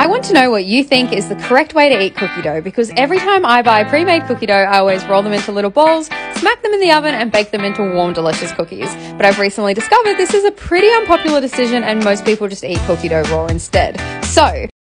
I want to know what you think is the correct way to eat cookie dough, because every time I buy pre-made cookie dough, I always roll them into little balls, smack them in the oven and bake them into warm, delicious cookies. But I've recently discovered this is a pretty unpopular decision and most people just eat cookie dough raw instead. So